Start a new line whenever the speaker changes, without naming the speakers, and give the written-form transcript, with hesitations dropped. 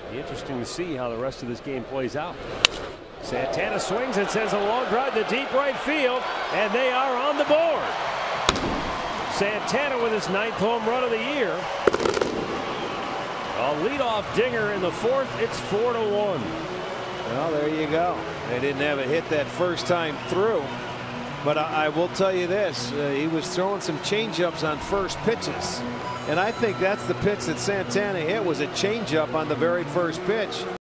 Interesting to see how the rest of this game plays out. Santana swings and sends a long drive to deep right field, and they are on the board. Santana with his 9th home run of the year. A leadoff dinger in the 4th. It's 4-1.
Well, there you go. They didn't have a hit that first time through. But I will tell you this, he was throwing some changeups on first pitches. And I think that's the pitch that Santana hit, was a changeup on the very first pitch.